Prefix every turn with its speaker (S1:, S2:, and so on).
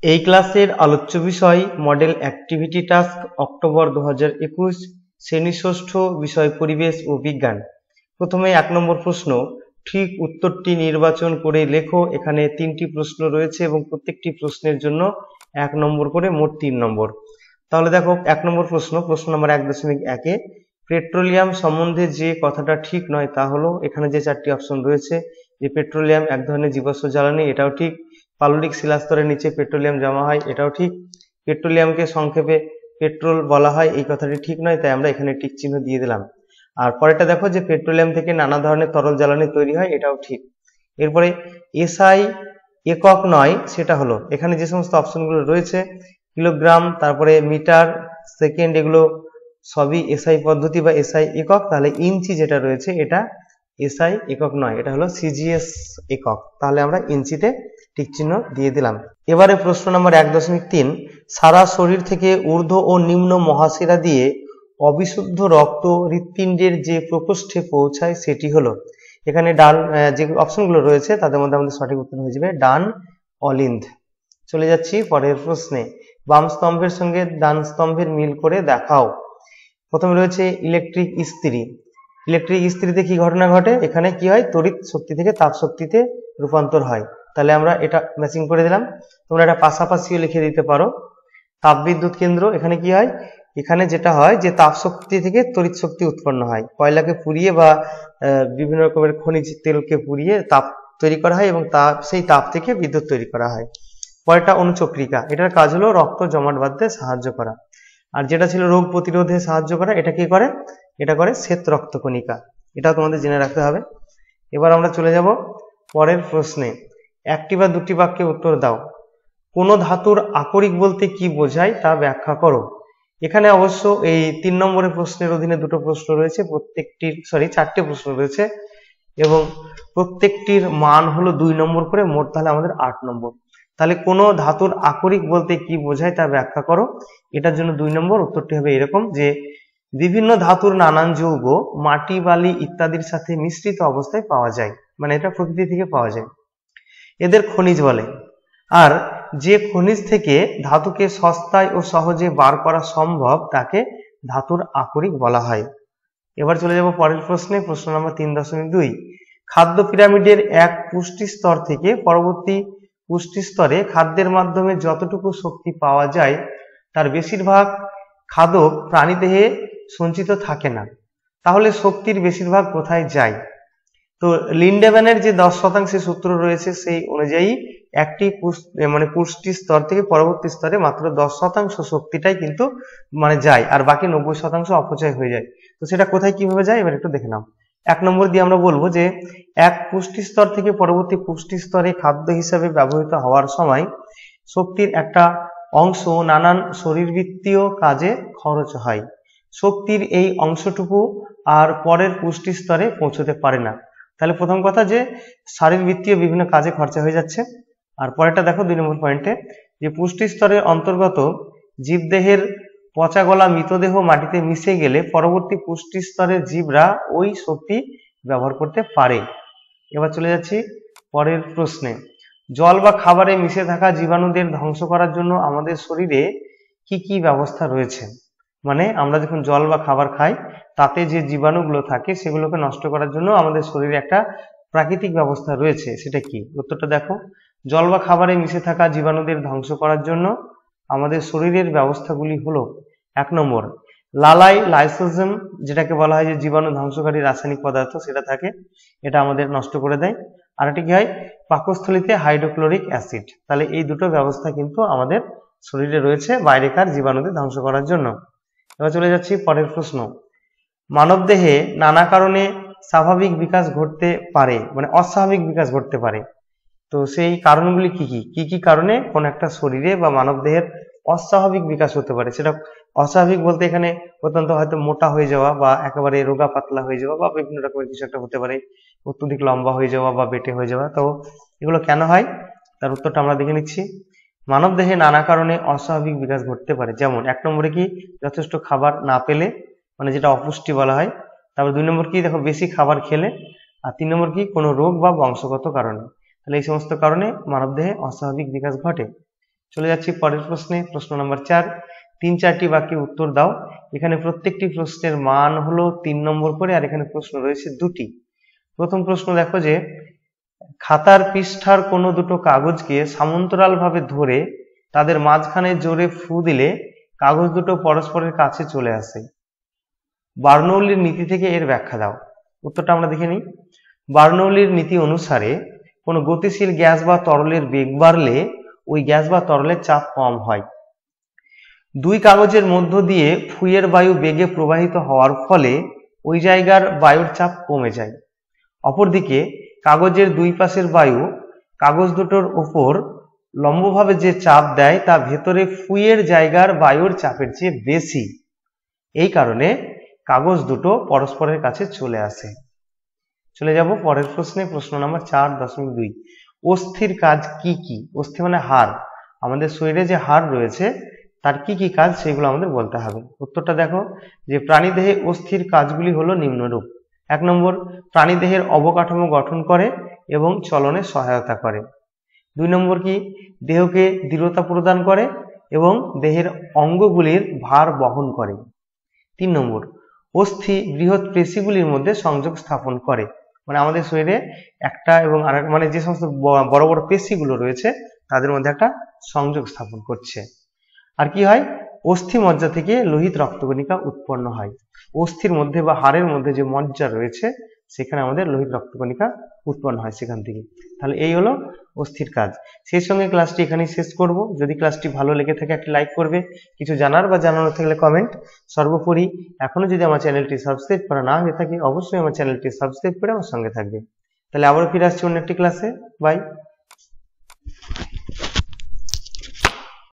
S1: এই ক্লাসের আলোচ্য বিষয় মডেল অ্যাক্টিভিটি টাস্ক অক্টোবর 2021 শ্রেণী ষষ্ঠ, বিষয় পরিবেশ ও বিজ্ঞান। প্রথমে 1 নম্বর প্রশ্ন, ঠিক উত্তরটি নির্বাচন করে লেখো। এখানে 3টি প্রশ্ন রয়েছে এবং প্রত্যেকটি প্রশ্নের জন্য 1 নম্বর করে, মোট 3 নম্বর। তাহলে দেখো 1 নম্বর প্রশ্ন নম্বর 1.1-এ পেট্রোলিয়াম সম্বন্ধে যে কথাটা ঠিক নয় তা হলো, এখানে যে 4টি অপশন রয়েছে যে পেট্রোলিয়াম এক ধরনের জীবাশ্ম জ্বালানি, এটাও ঠিক। পাললিক শিলাস্তরের নিচে পেট্রোলিয়াম জমা হয়, এটাও ঠিক। পেট্রোলিয়ামকে সংক্ষেপে পেট্রোল বলা হয়, এই কথাটি ঠিক নয়, তাই আমরা এখানে টিক চিহ্ন দিয়ে দিলাম। আর পরেরটা দেখো যে পেট্রোলিয়াম থেকে নানা ধরনের তরল জ্বালানি তৈরি হয়, এটাও ঠিক। এরপরে এসআই একক নয়, সেটা হলো এখানে যে সমস্ত অপশনগুলো রয়েছে কিলোগ্রাম, তারপরে মিটার, সেকেন্ড, এগুলো সবই এসআই পদ্ধতি বা এসআই একক। তাহলে ইঞ্চি যেটা রয়েছে এটা এসআই একক নয়, এটা হলো সিজিএস একক। তাহলে আমরা ইঞ্চিতে টিক চিহ্ন দিয়ে দিলাম। এবারে প্রশ্ন নম্বর 1.3, সারা শরীর থেকে ঊর্ধ্ব ও নিম্ন মহাশিরা দিয়ে অবিশুদ্ধ রক্ত হৃৎপিণ্ডের যে প্রকোষ্ঠে পৌঁছায় সেটি হলো, এখানে ডান যে অপশনগুলো রয়েছে তাদের মধ্যে আমাদের সঠিক উত্তর হয়ে যাবে ডান অলিন্দ। চলে যাচ্ছি পরের প্রশ্নে, বাম স্তম্ভের সঙ্গে ডান স্তম্ভের মিল করে দেখাও। প্রথমে রয়েছে ইলেকট্রিক ইস্ত্রি। ইলেকট্রিক ইস্ত্রিতে কি ঘটনা ঘটে? এখানে কি হয়, তড়িৎ শক্তি থেকে তাপ শক্তিতে রূপান্তর হয়। তাহলে আমরা এটা ম্যাচিং করে দিলাম। তোমরা এটা পাশাপাশিও লিখে দিতে পারো। তাপবিদ্যুৎ কেন্দ্র, এখানে কি হয়, এখানে যেটা হয় যে তাপ শক্তি থেকে তড়িৎ শক্তি উৎপন্ন হয়। কয়লাকে পুড়িয়ে বা বিভিন্ন রকমের খনিজ তেলকে পুড়িয়ে তাপ তৈরি করা হয় এবং সেই তাপ থেকে বিদ্যুৎ তৈরি করা হয়। পরেরটা অনুচক্রিকা, এটার কাজ হলো রক্ত জমাট বাঁধতে সাহায্য করা। আর যেটা ছিল রোগ প্রতিরোধে সাহায্য করা, এটা কি করে, এটা করে শ্বেত রক্তকণিকা। এটাও তোমাদের জেনে রাখতে হবে। এবার আমরা চলে যাব পরের প্রশ্নে, 1টি বা 2টি বাক্যে উত্তর দাও। কোন ধাতুর আকরিক বলতে কি বোঝায় তা ব্যাখ্যা করো। এখানে অবশ্য এই 3 নম্বরের প্রশ্নের অধীনে 2টো প্রশ্ন রয়েছে, প্রত্যেকটির 4টে প্রশ্ন রয়েছে এবং প্রত্যেকটির মান হলো 2 নম্বর করে, মোট তাহলে আমাদের 8 নম্বর। তাহলে কোন ধাতুর আকরিক বলতে কি বোঝায় তা ব্যাখ্যা করো। এটার জন্য 2 নম্বর উত্তরটি হবে এরকম যে বিভিন্ন ধাতুর নানান যৌগ মাটি, বালি ইত্যাদির সাথে মিশ্রিত অবস্থায় পাওয়া যায়, মানে এটা প্রকৃতি থেকে পাওয়া যায়, এদের খনিজ বলে। আর যে খনিজ থেকে ধাতুকে সস্তায় ও সহজে বার করা সম্ভব তাকে ধাতুর আকরিক বলা হয়। এবার চলে যাব পরের প্রশ্নে, প্রশ্ন নম্বর 3.2, খাদ্য পিরামিডের এক পুষ্টি স্তর থেকে পরবর্তী পুষ্টি স্তরে খাদ্যের মাধ্যমে যতটুকু শক্তি পাওয়া যায় তার বেশিরভাগ খাদক প্রাণীদেহে সঞ্চিত থাকে না। তাহলে শক্তির বেশিরভাগ কোথায় যায়? তো লিন্ডেম্যানের যে 10% সূত্র রয়েছে সেই অনুযায়ী একটি পুষ্টি স্তর থেকে পরবর্তী স্তরে মাত্র 10% শক্তিটাই কিন্তু যায়, আর বাকি 90% অপচয় হয়ে যায়। তো সেটা কোথায় কিভাবে যায় এবার একটু দেখে নাও। 1 নম্বর দিয়ে আমরা বলবো যে এক পুষ্টি স্তর থেকে পরবর্তী পুষ্টি স্তরে খাদ্য হিসাবে ব্যবহৃত হওয়ার সময় শক্তির একটা অংশ নানান শরীরবৃত্তীয় কাজে খরচ হয়। শক্তির এই অংশটুকু আর পরের পুষ্টি স্তরে পৌঁছতে পারে না। তাহলে প্রথম কথা যে শারীরবৃত্তীয় বিভিন্ন কাজে খরচা হয়ে যাচ্ছে। আর পরেরটা দেখো 2 নম্বর পয়েন্টে, যে পুষ্টি স্তরের অন্তর্গত জীবদেহের পচা গলা মৃতদেহ মাটিতে মিশে গেলে পরবর্তী পুষ্টি স্তরের জীবরা ওই শক্তি ব্যবহার করতে পারে। এবার চলে যাচ্ছি পরের প্রশ্নে, জল বা খাবারে মিশে থাকা জীবাণুদের ধ্বংস করার জন্য আমাদের শরীরে কি কি ব্যবস্থা রয়েছে। মানে আমরা যখন জল বা খাবার খাই তাতে যে জীবাণুগুলো থাকে সেগুলোকে নষ্ট করার জন্য আমাদের শরীরে একটা প্রাকৃতিক ব্যবস্থা রয়েছে, সেটা কি? উত্তরটা দেখো, জল বা খাবারে মিশে থাকা জীবাণুদের ধ্বংস করার জন্য আমাদের শরীরের ব্যবস্থাগুলি হলো, 1 নম্বর লালাই লাইসোজোম, যেটাকে বলা হয় যে জীবাণু ধ্বংসকারী রাসায়নিক পদার্থ, সেটা থাকে, এটা আমাদের নষ্ট করে দেয়। আর এটি কি হয়, পাকস্থলীতে হাইড্রোক্লোরিক অ্যাসিড। তাহলে এই দুটো ব্যবস্থা কিন্তু আমাদের শরীরে রয়েছে বাইরেকার জীবাণুদের ধ্বংস করার জন্য। এবার চলে যাচ্ছি পরের প্রশ্ন, মানবদেহে নানা কারণে স্বাভাবিক বিকাশ ঘটতে পারে, অস্বাভাবিক বিকাশ ঘটতে পারে। তো সেই কারণগুলি কি কি কি কারণে কোন একটা শরীরে বা মানবদেহের অস্বাভাবিক বিকাশ হতে পারে? সেটা অস্বাভাবিক বলতে এখানে অত্যন্ত হয়তো মোটা হয়ে যাওয়া বা একেবারে রোগা পাতলা হয়ে যাওয়া বা বিভিন্ন রকমের কিছু একটা হতে পারে, অত্যধিক লম্বা হয়ে যাওয়া বা বেটে হয়ে যাওয়া। তো এগুলো কেন হয় তার উত্তরটা আমরা দেখে নিচ্ছি। মানবদেহে নানা কারণে অস্বাভাবিক বিকাশ ঘটতে পারে, যেমন 1 নম্বরে কি, যথেষ্ট খাবার না পেলে, যেটা অপুষ্টি বলা হয়। তারপর 2 নম্বর কি, দেখো বেশি খাবার খেলে। আর 3 নম্বর কি, কোনো রোগ বা বংশগত কারণে। তাহলে এই সমস্ত কারণে মানবদেহে অস্বাভাবিক বিকাশ ঘটে। চলে যাচ্ছি পরের প্রশ্নে। প্রশ্ন নাম্বার 4, 3-4টি বাক্যে উত্তর দাও। এখানে প্রত্যেকটি প্রশ্নের মান হলো 3 নম্বর করে, আর এখানে প্রশ্ন রয়েছে 2টি। প্রথম প্রশ্ন দেখো যে খাতার পৃষ্ঠার কোনো দুটো কাগজকে সমান্তরাল ভাবে ধরে তাদের মাঝখানে জোরে ফু দিলে কাগজ দুটো পরস্পরের কাছে চলে আসে। বার্নৌলির নীতি থেকে এর ব্যাখ্যা দাও। উত্তরটা আমরা দেখে নিই। বার্নৌলির নীতি অনুসারে কোনো গতিশীল গ্যাস বা তরলের বেগ বাড়লে ওই গ্যাস বা তরলের চাপ কম হয়। দুই কাগজের মধ্য দিয়ে ফুয়ের বায়ু বেগে প্রবাহিত হওয়ার ফলে ওই জায়গার বায়ুর চাপ কমে যায়। অপরদিকে কাগজের দুই পাশের বায়ু কাগজ দুটোর উপর লম্বভাবে যে চাপ দেয় তা ভেতরে ফুয়ের জায়গার বায়ুর চাপের চেয়ে বেশি। এই কারণে কাগজ দুটো পরস্পরের কাছে চলে আসে। চলে যাব পরের প্রশ্নে। প্রশ্ন নাম্বার 4.2, অস্থির কাজ কি কি? অস্থি মানে হাড়। আমাদের শরীরে যে হাড় রয়েছে তার কি কি কাজ সেগুলো আমাদের বলতে হবে। উত্তরটা দেখো যে প্রাণীদেহে অস্থির কাজগুলি হলো নিম্নরূপ। 1 নম্বর, প্রাণীদেহের অবকাঠামো গঠন করে এবং চলনে সহায়তা করে। 2 নম্বর কি, দেহকে দৃঢ়তা প্রদান করে এবং দেহের অঙ্গগুলির ভার বহন করে। 3 নম্বর, অস্থি বৃহৎ পেশিগুলির মধ্যে সংযোগ স্থাপন করে। মানে আমাদের শরীরে একটা এবং আরেক মানে যে সমস্ত বড় বড় পেশিগুলো রয়েছে তাদের মধ্যে একটা সংযোগ স্থাপন করছে। আর কি হয়, অস্থি মজ্জা থেকে লোহিত রক্তকণিকা উৎপন্ন হয়। অস্থির মধ্যে বা হাড়ের মধ্যে যে মজ্জা রয়েছে সেখানে আমাদের লোহিত রক্তকণিকা উৎপন্ন হয় সেখান থেকে। তাহলে এই হলো অস্থির কাজ। সেই সঙ্গে ক্লাসটি এখানেই শেষ করব। যদি ক্লাসটি ভালো লেগে থাকে একটি লাইক করবে, কিছু জানার বা জানানোর থাকলে কমেন্ট। সর্বোপরি এখনো যদি আমার চ্যানেলটি সাবস্ক্রাইব করা না হয়ে থাকে অবশ্যই আমার চ্যানেলটি সাবস্ক্রাইব করে আমার সঙ্গে থাকবে। তাহলে আবারও ফিরে আসছি অন্য একটি ক্লাসে। বাই।